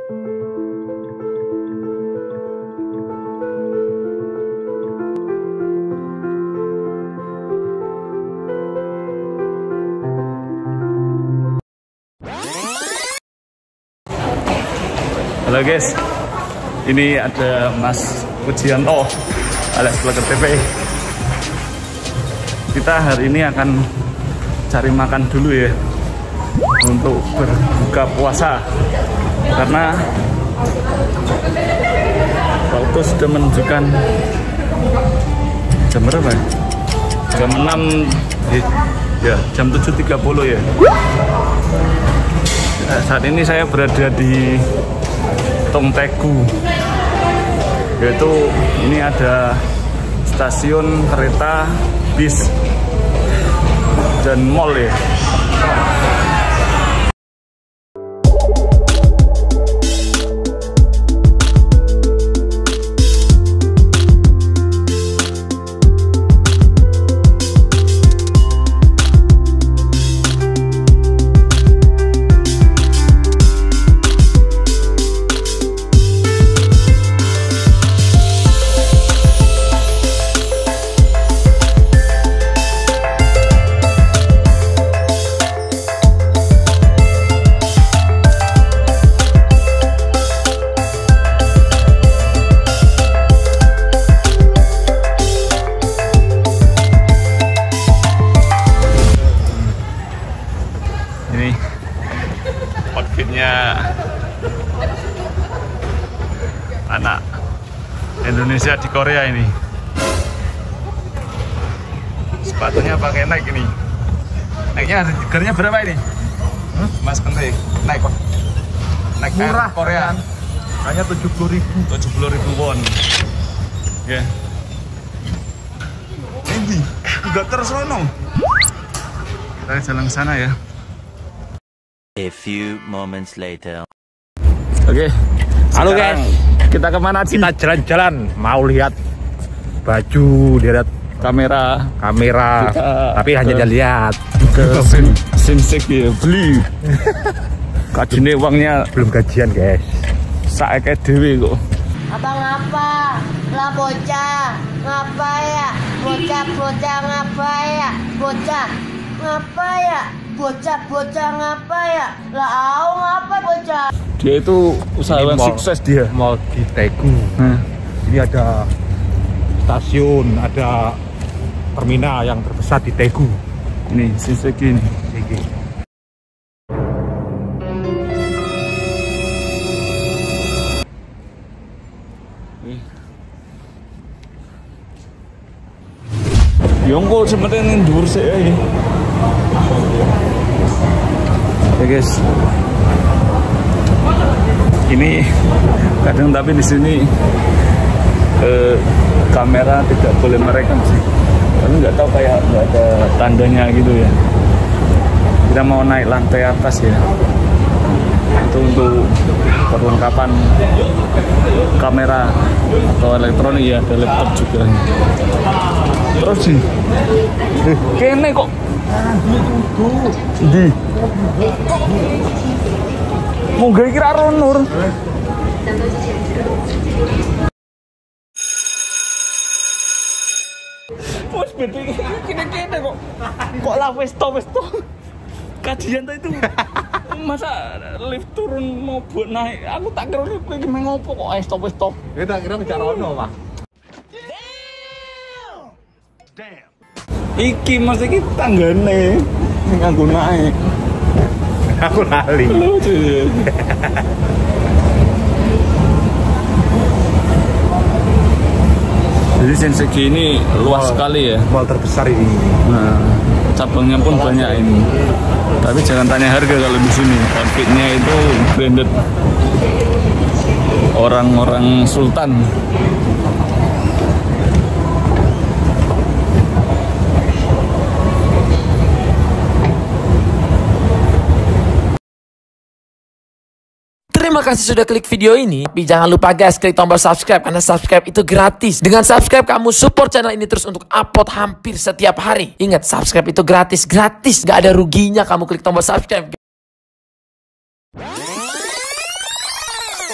Halo guys, ini ada Mas Pujianto alias Vlogger TV. Kita hari ini akan cari makan dulu ya untuk berbuka puasa, karena waktu sudah menunjukkan jam berapa ya? Jam 6 ya, jam 7.30 ya. Saat ini saya berada di Tong Tegu, yaitu ini ada stasiun kereta, bis, dan mall ya. Ini outfitnya anak Indonesia di Korea ini. Sepatunya pakai Nike ini. Nike-nya harganya berapa ini? Mas Kente, Nike kok. Nike murah Korea. Hanya 70.000. 70.000 won. Ya. Ini udah tersono. Kita jalan ke sana ya. A few moments later. Oke, halo guys, kita kemana sih? kita jalan-jalan mau lihat baju, lihat kamera, tapi hanya lihat ke Simsek ya, beli. Kajine uangnya belum gajian guys. saeke dewe kok. Abang apa? Lah bocah, ngapa ya? Bocah ngapa ya? Bocah ngapa ya? Bocah ngapa ya? Lah ngapa bocah? Dia itu usahawan sukses dia. Mau di Tegu. Ini ada stasiun, ada terminal yang terbesar di Tegu. Ini Simsek ini. Yongko sebenarnya dhuwur sik ya. Ya guys. Ini kadang tapi di sini kamera tidak boleh merekam sih. Karena nggak tahu, kayak nggak ada tandanya gitu ya. Kita mau naik lantai atas ya. Itu untuk perlengkapan kamera atau elektronik ya, ada laptop juga. Terus sih, kene kok. Di. Mau gak kira Ronur. Mas bete kene kok. Kok lah wis to. Kajian itu. Masa lift turun mau buat naik. Aku tak kira lift lagi mengopo kok wis to. Ya tak kira bicara ono, Pak. Damn. Iki mas iki tanggane sing nganggo naik. Aku lali. Lucu. Jadi Senseki ini luas sekali ya. Mall terbesar ini. Nah, cabangnya pun banyak ini. Tapi jangan tanya harga kalau di sini. Outfitnya itu branded orang-orang sultan. Terima kasih sudah klik video ini. Tapi jangan lupa guys, klik tombol subscribe, karena subscribe itu gratis. Dengan subscribe kamu support channel ini terus untuk upload hampir setiap hari. Ingat, subscribe itu gratis. Gak ada ruginya kamu klik tombol subscribe.